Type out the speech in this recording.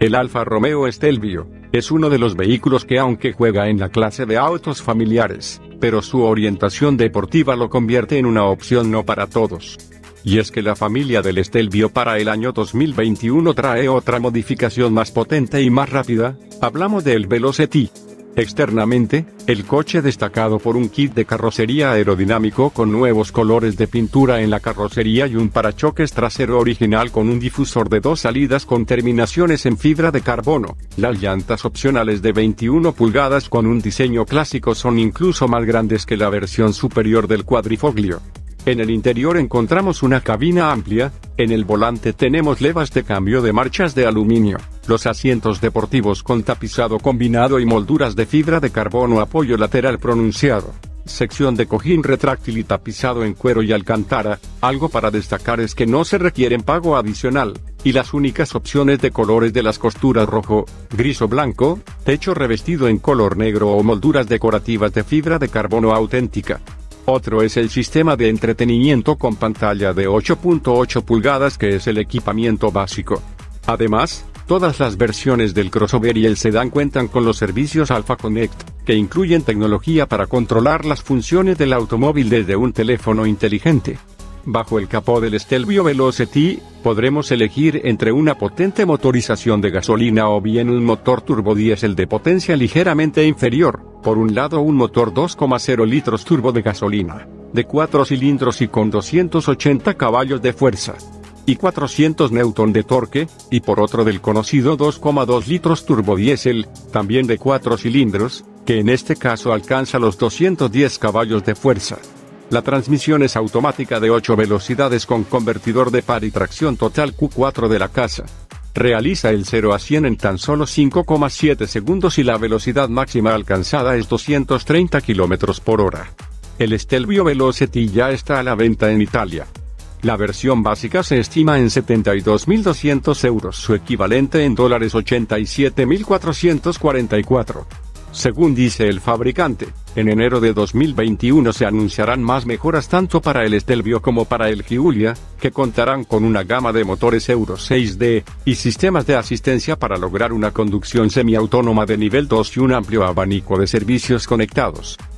El Alfa Romeo Stelvio es uno de los vehículos que, aunque juega en la clase de autos familiares, pero su orientación deportiva lo convierte en una opción no para todos. Y es que la familia del Stelvio para el año 2021 trae otra modificación más potente y más rápida. Hablamos del Velocity. Externamente, el coche destacado por un kit de carrocería aerodinámico con nuevos colores de pintura en la carrocería y un parachoques trasero original con un difusor de 2 salidas con terminaciones en fibra de carbono. Las llantas opcionales de 21 pulgadas con un diseño clásico son incluso más grandes que la versión superior del Quadrifoglio. En el interior encontramos una cabina amplia. En el volante tenemos levas de cambio de marchas de aluminio, los asientos deportivos con tapizado combinado y molduras de fibra de carbono, apoyo lateral pronunciado, sección de cojín retráctil y tapizado en cuero y alcántara. Algo para destacar es que no se requiere pago adicional, y las únicas opciones de colores de las costuras rojo, gris o blanco, techo revestido en color negro o molduras decorativas de fibra de carbono auténtica. Otro es el sistema de entretenimiento con pantalla de 8.8 pulgadas que es el equipamiento básico. Además, todas las versiones del crossover y el sedán cuentan con los servicios Alfa Connect, que incluyen tecnología para controlar las funciones del automóvil desde un teléfono inteligente. Bajo el capó del Stelvio Velocity, podremos elegir entre una potente motorización de gasolina o bien un motor turbodiesel de potencia ligeramente inferior. Por un lado, un motor 2,0 litros turbo de gasolina, de 4 cilindros y con 280 caballos de fuerza y 400 Newton de torque, y por otro del conocido 2,2 litros turbodiesel, también de 4 cilindros, que en este caso alcanza los 210 caballos de fuerza. La transmisión es automática de 8 velocidades con convertidor de par y tracción total Q4 de la casa. Realiza el 0 a 100 en tan solo 5,7 segundos y la velocidad máxima alcanzada es 230 km por hora. El Stelvio Velocity ya está a la venta en Italia. La versión básica se estima en 72.200 euros, su equivalente en dólares 87.444. Según dice el fabricante, en enero de 2021 se anunciarán más mejoras tanto para el Stelvio como para el Giulia, que contarán con una gama de motores Euro 6D, y sistemas de asistencia para lograr una conducción semiautónoma de nivel 2 y un amplio abanico de servicios conectados.